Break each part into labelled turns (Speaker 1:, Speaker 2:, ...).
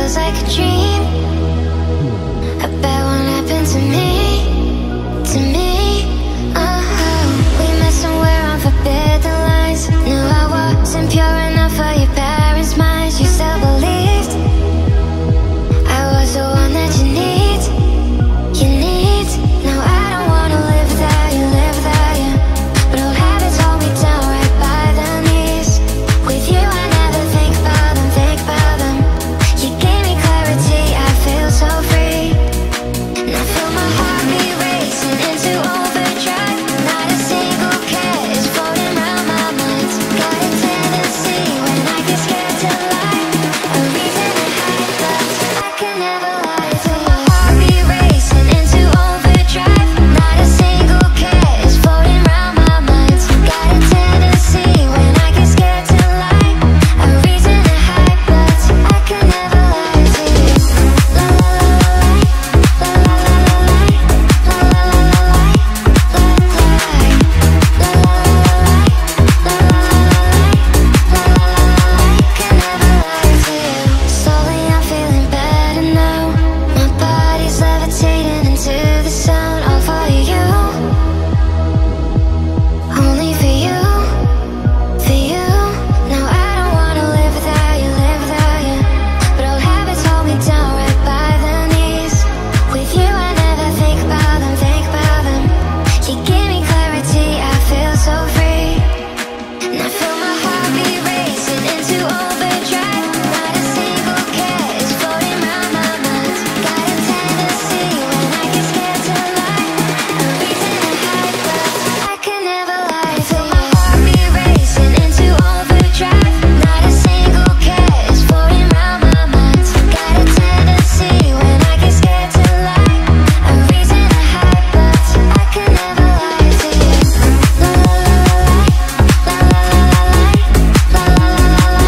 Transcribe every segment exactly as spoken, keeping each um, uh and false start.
Speaker 1: feels like a dream. A bad one happened to me, to me. Uh-huh. We met somewhere on forbidden lines. Knew I wasn't pure enough for your parents' minds. You still believed I was the one that you need, you need. Now I don't wanna live without you, live without you. But old habits hold me down right by the knees. With you I never think about them, think about them. You gave me clarity, I feel so free. Now feel my heart be racing into overdrive. Not a single care is floating around my mind. Got a tendency when I get scared to lie. A reason to hide, but I can never lie. Feel my heart be racing into overdrive. Not a single care is floating around my mind. Got a tendency when I get scared to lie. A reason to hide, but I can never lie to you. La la la la la la la la la la la la Slowly I'm feeling better now. My body's levitating into the sound. All for you, only for you, for you. Now I don't wanna live without you, live without you. But old habits hold me down right by the knees. With you I never think about them, think about them. You give me clarity, I feel so free. Now feel my heart be racing into overdrive. Not a single care is floating around my mind. Got a tendency when I get scared to lie. A reason to hide, but I can never lie. Feel my heart be racing into overdrive. Not a single care is floating around my mind. Got a tendency when I get scared to lie. A reason to hide, but I can never lie to you. La la la la la la la la la la la la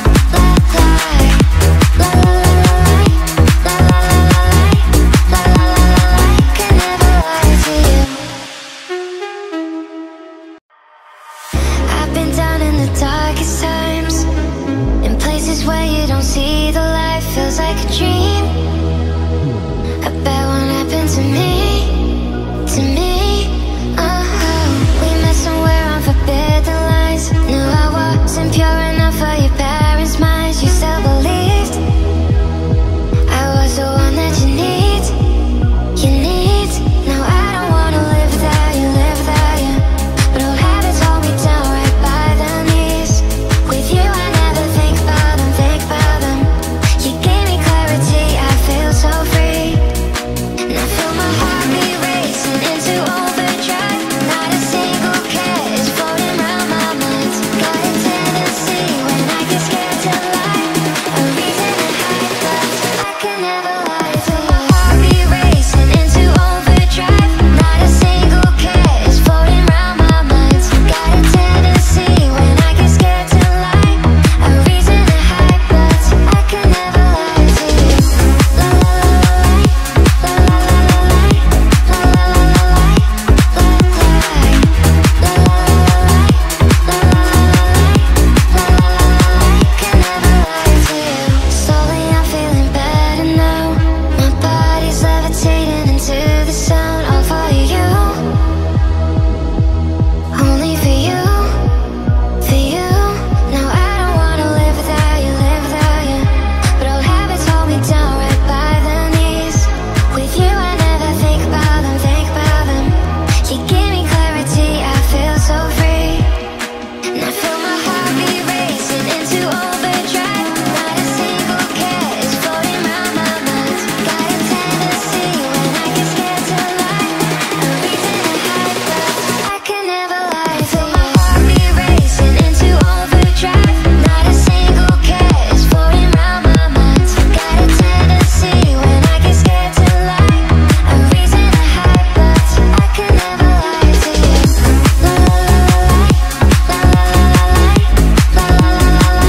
Speaker 1: I've been down in the darkest times, in places where you don't see the light. Feels like a dream. A bad one happened to me, to me. Uh-huh. We met somewhere on forbidden lines. Knew I wasn't pure enough for your parents' minds. You still believed I was the one that you need, you need. Now I don't wanna live without you, live without you. But old habits hold me down right by the knees. With you I never think about them, think about them. You gave me clarity, I feel so free. Now feel my heart be racing into overdrive. Not a single care is floating around my mind. Got a tendency when I get scared to lie. A reason to hide, but I can never lie. Feel my heart be racing into overdrive. Not a single care is floating around my mind. Got a tendency when I get scared to lie. A reason to hide, but I can never lie to you. La la la la la la la la la la la la la Slowly I'm feeling better now. My body's levitating into the sound. All for you, only for you, for you. Now I don't wanna live without you, live without you. But old habits hold me down right by the knees. With you I never think about them, think about them. You give me clarity, I feel so free. Now feel my heart be racing into overdrive. Not a single care is floating around my mind. Got a tendency when I get scared to lie. A reason to hide, but I can never lie. Feel my heart be racing into overdrive. Not a single care is floating around my mind. Got a tendency when I get scared to lie. A reason to hide, but I can never lie to you. La la la la la la la la la la la la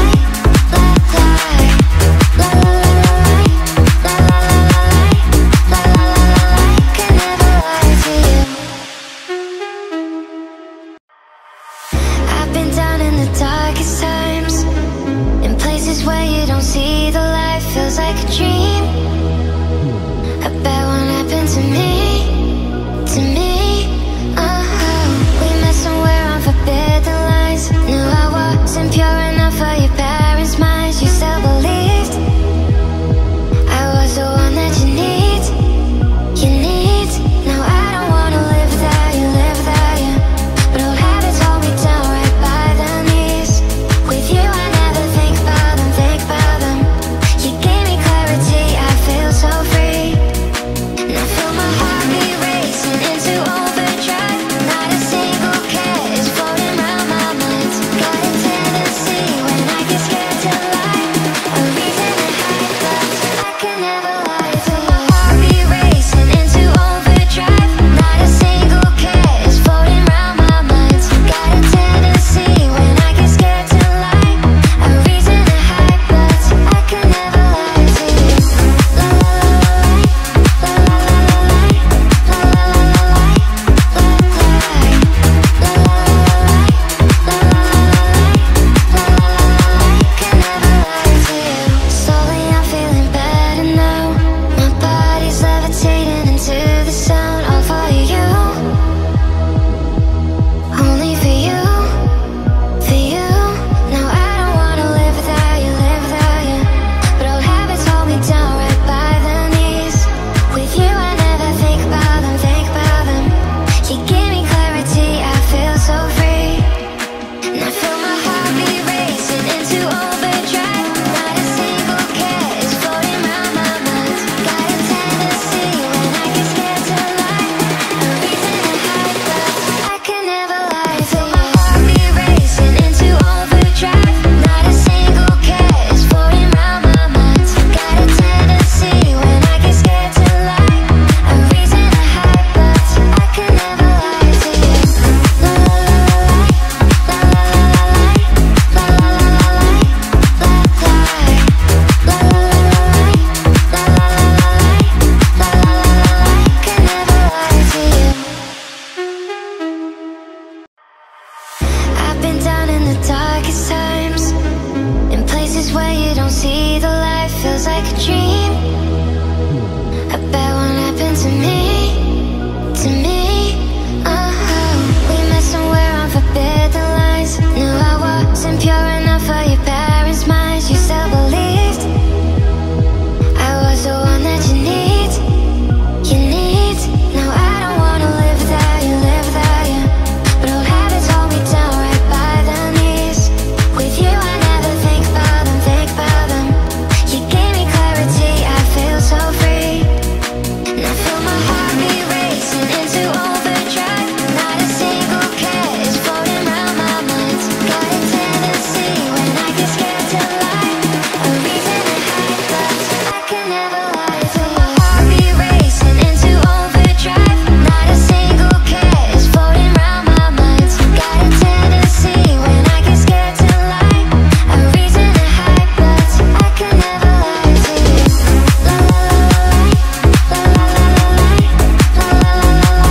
Speaker 1: I've been down in the darkest times, in places where you don't see the light. feels like a dream. A bad one happened to me, to me. Uh-huh. We met somewhere on forbidden lines. Knew I wasn't pure enough for your parents' minds. You still believed I was the one that you need, you need. Now I don't wanna live without you, live without you. But old habits hold me down right by the knees. With you I never think about them, think about them. You gave me clarity, I feel so free. And I feel my heartbeat racing into overdrive. Not a single care is floating around my mind. Got a tendency when I get scared to lie. A reason to hide, but I can never lie. Feel my heartbeat racing into overdrive. Not a single care is floating around my mind. Got a tendency when I get scared to lie. A reason to hide, but I can never lie to you. La la la la la la la la la la la la la la. Slowly I'm feeling better now. My body's levitating into the sound. All for you, only for you, for you. Now I don't wanna live without you, live without you. But old habits hold me down right by the knees. With you I never think about them, think about them. You give me clarity, I feel so free. And I feel my heartbeat racing into overdrive. Not a single care is floating around my mind. Got a tendency when I get scared to lie. A reason to hide, but I can never lie. Feel my heartbeat racing into overdrive. Not a single care is floating around my mind. Got a tendency when I get scared to lie. A reason to hide, but I can never lie to you. La la la la la la la la la la la la la la la la. La la la la la la la la la la la la la la la. Can never lie to you. I've been down in the darkest times, in places where you don't see the light. Feels like a dream. A bad one happened to me, to me. Uh-huh. We met somewhere on forbidden lines. Knew I wasn't pure enough for your parents' minds. You still believed I was the one that you need, you need. Now I don't wanna live without you, live without you. But old habits hold me down right by the knees. With you I never think about them, think about them. You gave me clarity, I feel so free. And I feel my heartbeat racing into overdrive. Not a single care is floating around my mind. Got a tendency when I get scared to lie. A reason to hide, but I can never lie. Feel my heartbeat racing into overdrive. Not a single care is floating around my mind. Got a tendency when I get scared to lie. A reason to hide, but I can never lie to you. La la la la la la la la la la la la la la la.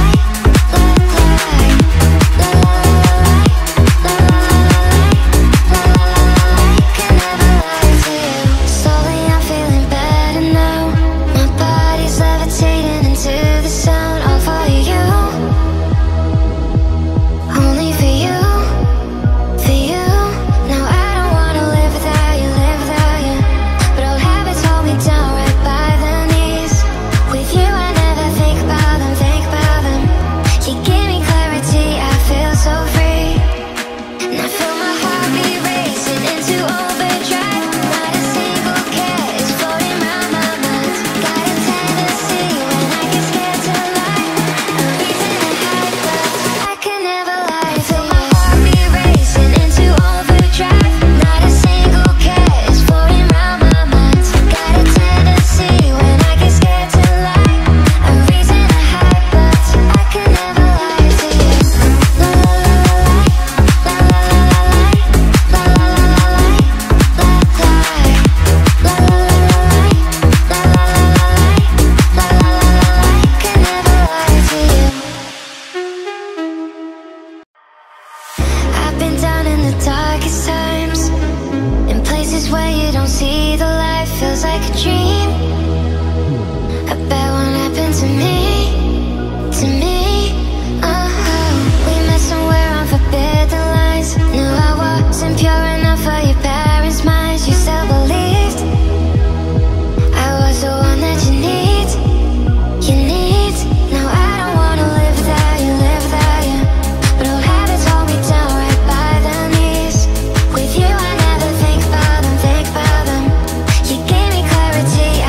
Speaker 1: La la la la la la la la la la. Can never lie to you. Slowly I'm feeling better now. My body's levitating into the sound. All for you, only for you, for you. Now I don't wanna live without you, live without you. But old habits hold me down right by the knees. With you I never think about them, think about them. You give me clarity, I feel so free. And I feel my heartbeat racing into overdrive. Not a single care is floating around my mind. Got a tendency when I get scared to lie. A reason to hide, but I can never lie. Feel my heartbeat racing into overdrive. Not a single care is floating around my mind. Got a tendency when I get scared to lie. A reason to hide, but I can never lie to you. La la la la la la la la la la la la la la la. La la la la la la la la la la la la la la. Can never lie to you. I've been down in the darkest times, in places where you don't see the light. Feels like a dream. A bad one happened to me, to me. Uh-huh. We met somewhere on forbidden lines. Knew I wasn't pure enough for your parents' minds. You still believed I was the one that you need, you need. Now I don't wanna live without you, live without you. But old habits hold me down right by the knees. With you I never think about them, think about them. You gave me clarity,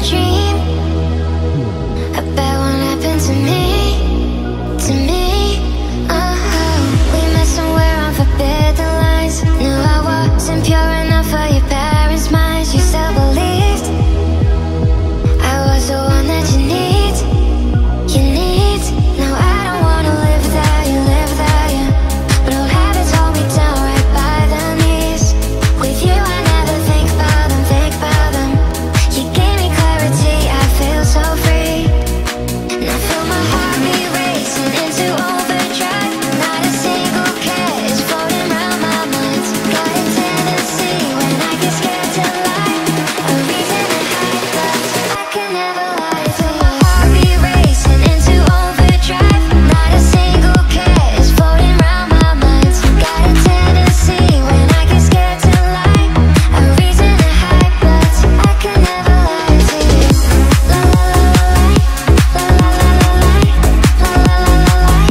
Speaker 1: dream about what happened to me, to me. Uh-huh. We met somewhere on forbidden lines. Knew I wasn't pure enough for your parents' minds. You still believed I was the one that you need, you need. Now I don't wanna live without you, live without you. But old habits hold me down right by the knees. With you I never think about them, think about them. You gave me clarity, I feel so free. Now feel my heart be racing into overdrive. Not a single care is floating around my mind. Got a tendency when I get scared to lie, a reason to hide, but I can never lie. Feel my heart be racing into overdrive. Not a single care is floating around my mind. Got a tendency when I get scared to lie, a reason to hide, but I can never lie to you. La la la la la la la la la la la la la la.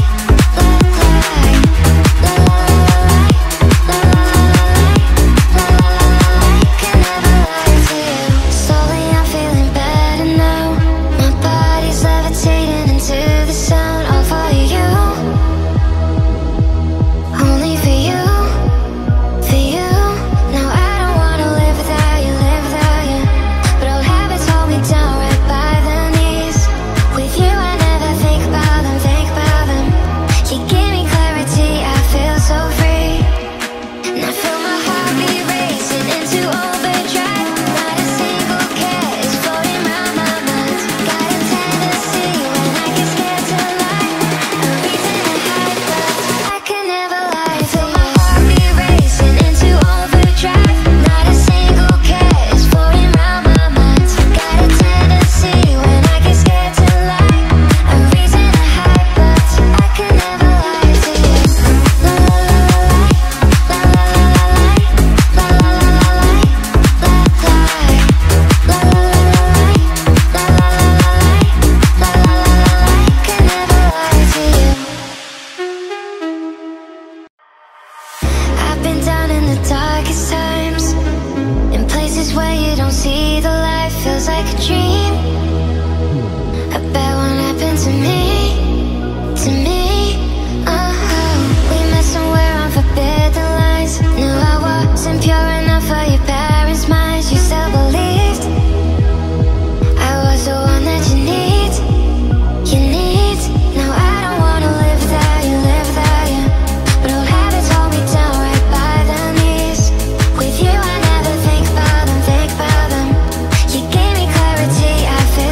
Speaker 1: Slowly I'm feeling better now. My body's levitating into the sound. All for you, only for you, for you. Now I don't wanna live without you, live without you. But old habits hold me down right by the knees. With you I never think about them, think about them. You give me clarity, I feel so free. Now feel my heart be racing into overdrive. Not a single care is floating around my mind. Got a tendency when I get scared to lie, a reason to hide, but I can never lie. Feel my heart be racing into overdrive. Not a single care is floating around my mind. Got a tendency when I get scared to lie, a reason to hide, but I can never lie to you. La la la la la la la la la la la la la la la. La la la la la la la la la la la la la. Can never lie to you. I've been down in the darkest times, in places where you don't see the light. Feels like a dream about what happened to me, to me. Uh-huh. We met somewhere on forbidden lines. Knew I wasn't pure enough for your parents' minds. You still believed I was the one that you need, you need. Now I don't wanna live without you, live without you. But old habits hold me down right by the knees. With you I never think about them, think about them. You gave me clarity, I feel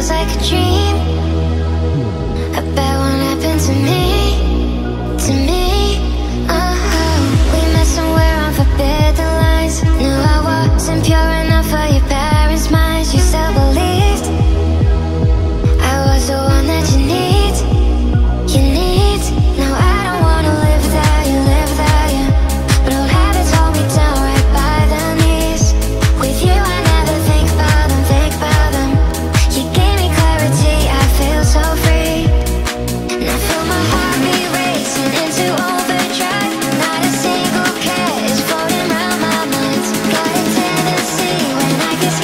Speaker 1: feels like a dream. A bad one happened to me, to me. Uh-huh. We met somewhere on forbidden lines. Knew I wasn't pure enough for your parents' minds. You still believed I was the one that you need, you need. Now I don't wanna live without you, live without you. But old habits hold me down right by the knees. With you I never think about them, think about them. You gave me clarity, I feel so free. And I feel my heartbeat racing into overdrive. Not a single care is floating around my mind. Got a tendency when I get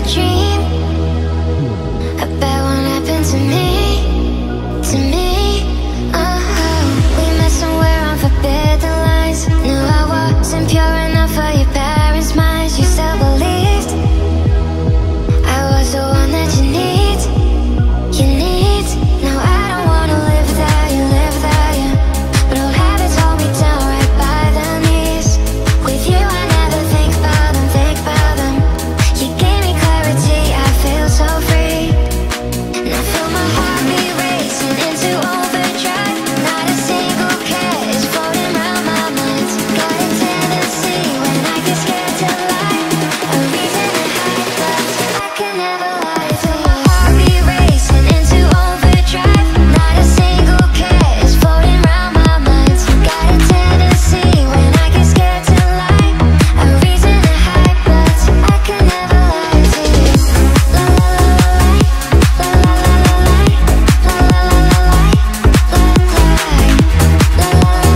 Speaker 1: dream about what happened to me, to me. Uh-huh. We met somewhere on forbidden lines. Knew I wasn't pure enough for your parents' minds. You still believed I was the one that you need, you need. Now I don't wanna live without you, live without you. But old habits hold me down right by the knees. With you I never think about them, think about them. You gave me clarity, I feel so free. And I feel my heartbeat racing into overdrive. Not a single care is floating around my mind. Got a tendency when I get scared to lie. A reason to hide, but I can never lie to you. My heartbeat racing into overdrive. Not a single care is floating around my mind. Got a tendency when I get scared to lie. A reason to hide, but I can never lie to you. La la la la, la la la la, la la la la, la la la la, la la la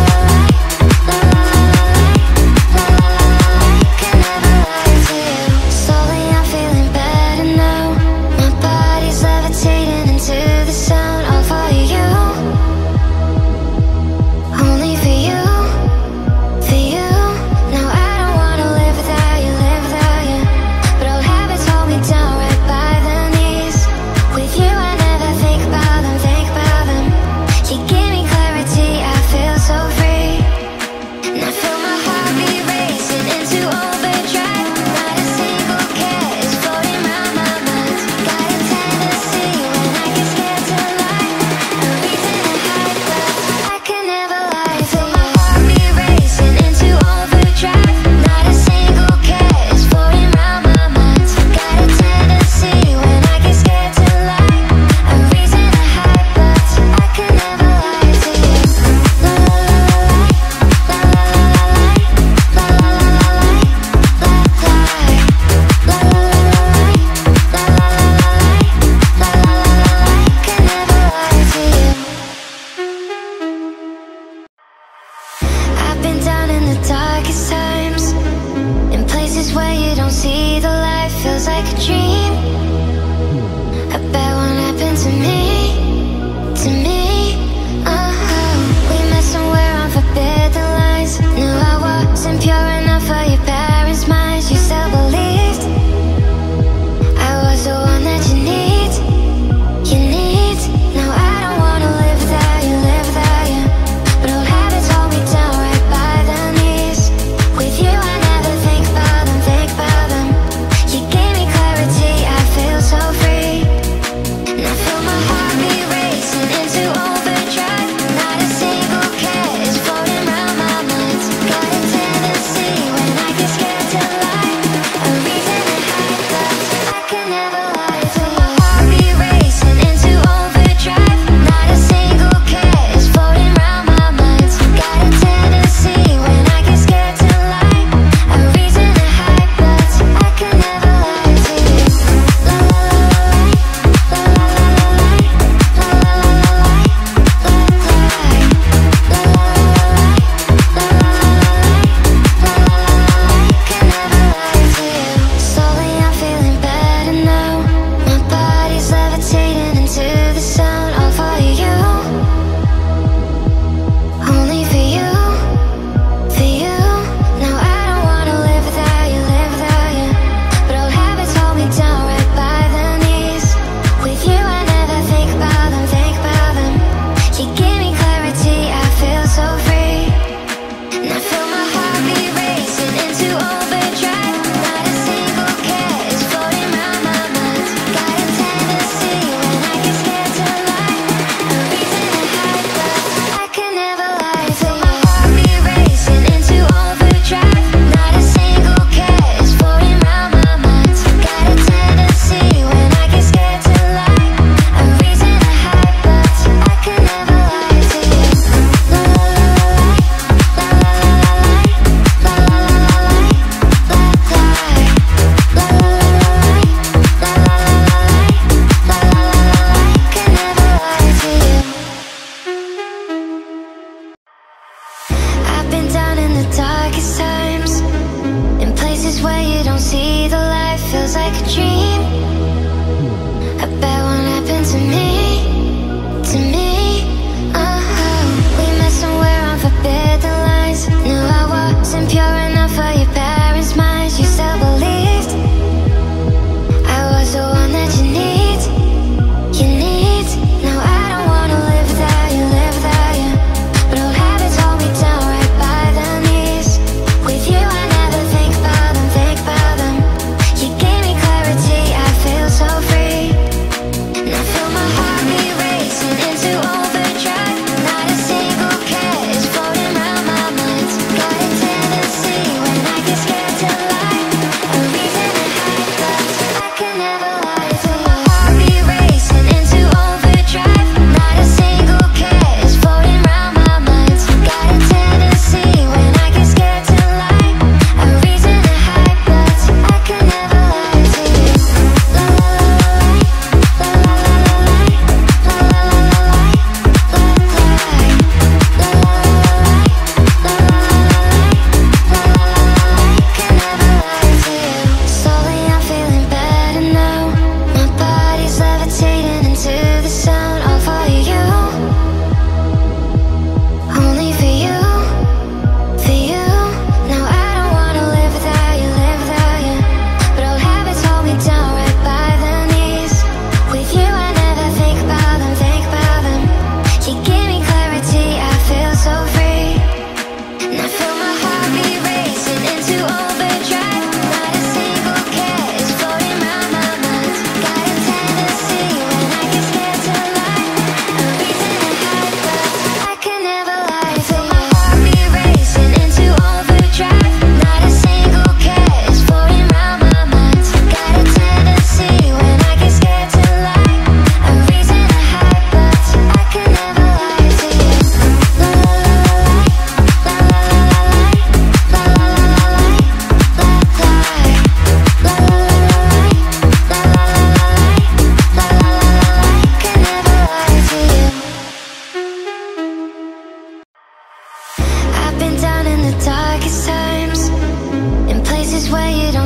Speaker 1: can never lie to you. Slowly I'm feeling better now. My body's levitating into the sound. All for you, only for you, for you. Now I don't wanna live without you, live without you. But old habits hold me down right by the knees. With you I never think about them, think about them. You give me clarity, I feel so free. And I feel my heartbeat racing into overdrive. Not a single care is floating around my mind. Got a tendency when I get scared to lie. A reason to hide, but I can never lie to you. My heartbeat racing into overdrive. Not a single care is floating around my mind. Got a tendency when I get scared to lie. A reason to hide, but I can never lie to you. La la la la, la la la la, la la la la, la la la la la, la la la la, la la la la, la la la la, can never lie to you. I've been down in the darkest times, in places where you don't see the light. Feels like a dream about what happened to me, to me. Uh-huh. We met somewhere on forbidden lines. Knew I wasn't pure enough for your parents' minds. You still believed I was the one that you need, you need. Now I don't wanna live without you, live without you. But old habits hold me down right by the knees. With you I never think about them, think about them. You gave me clarity,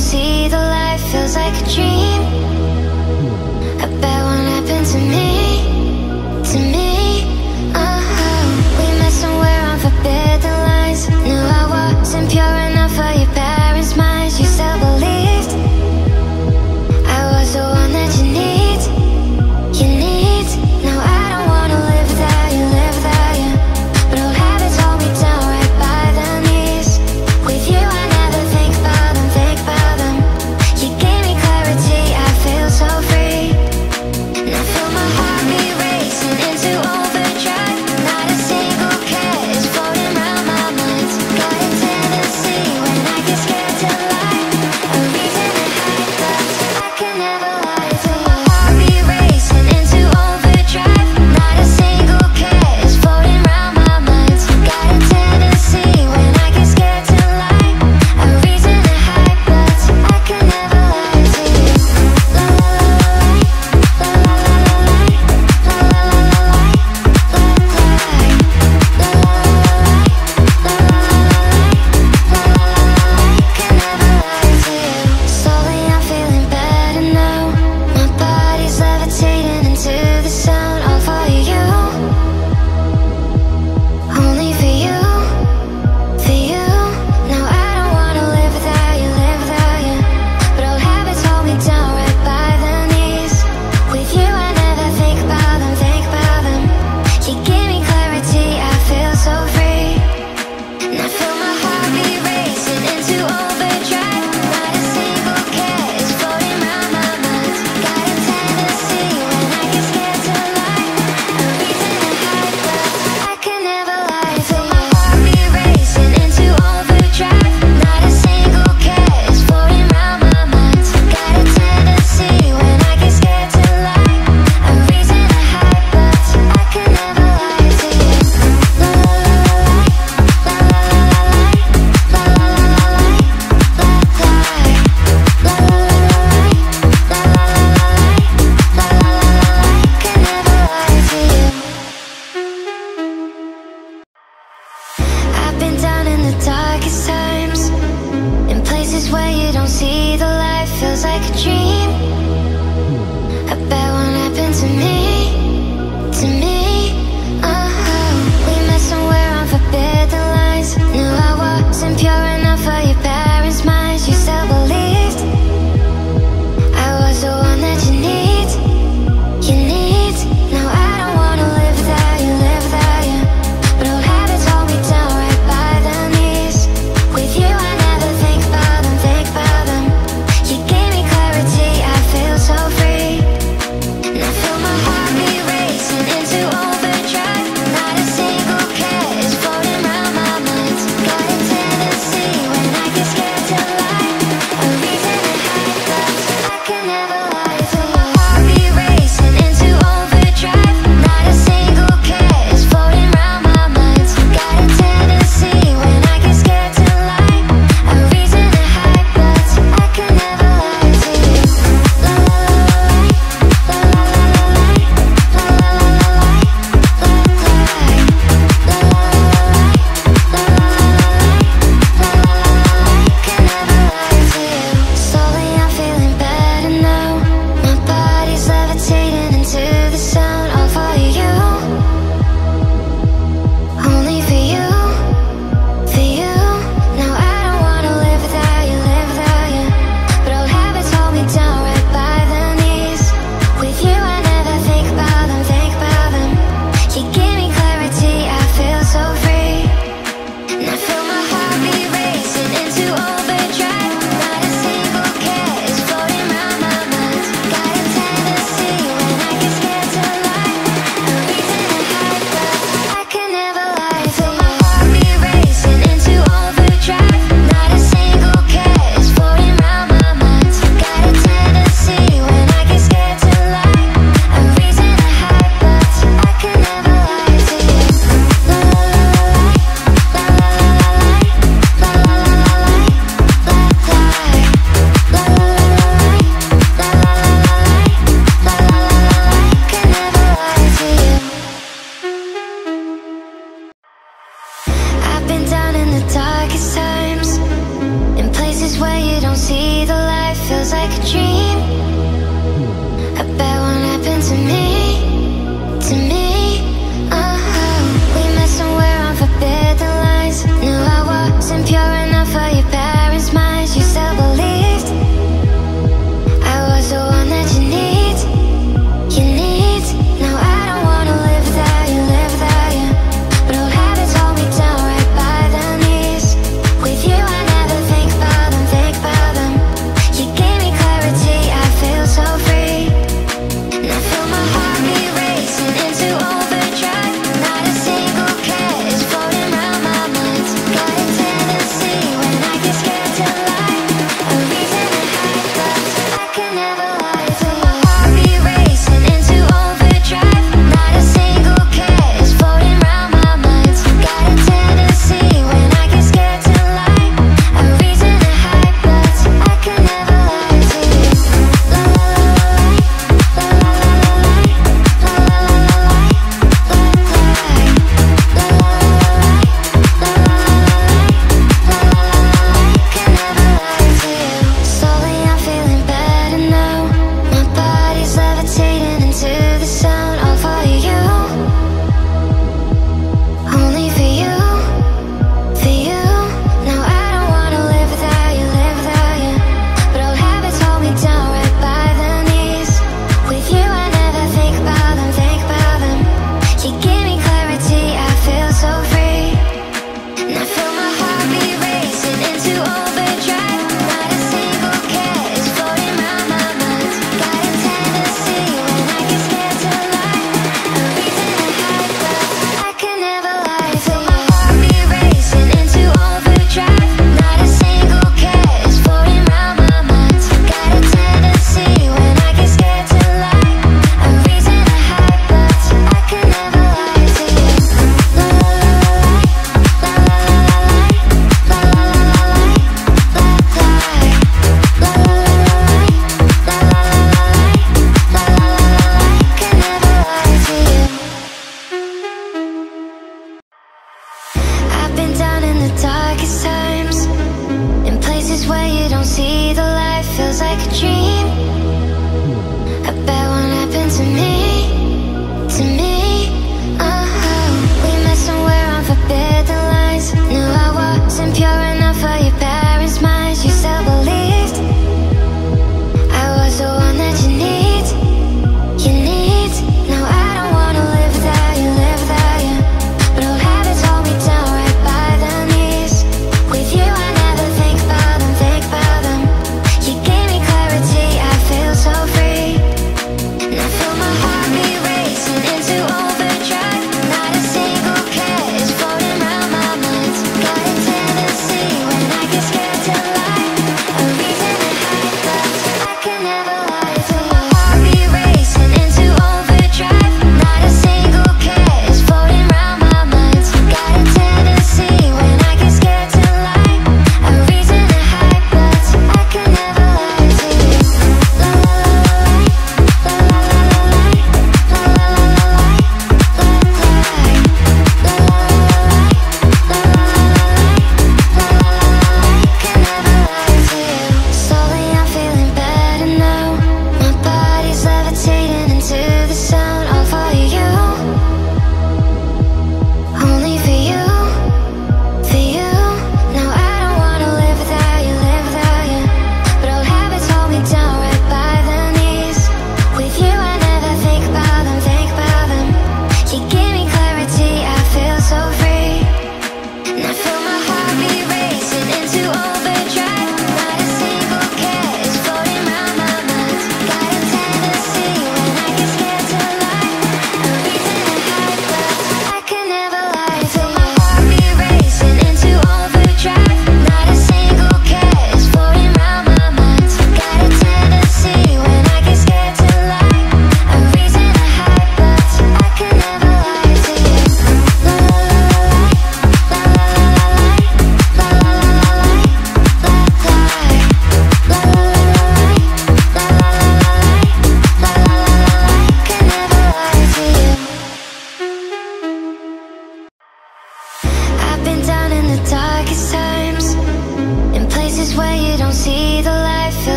Speaker 1: don't see the light, feels like a dream. A bad one happened to me, to me. Uh-huh. We met somewhere on forbidden lines. Knew I wasn't pure enough for your parents' minds. You still believed I was the one that you need, you need. Now I don't wanna live without you, live without you. But old habits hold me down right by the knees. With you I never think about them, think about them. You gave me clarity, I feel so free. Now fill my heart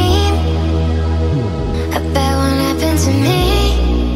Speaker 1: dream. I bet won't happen to me.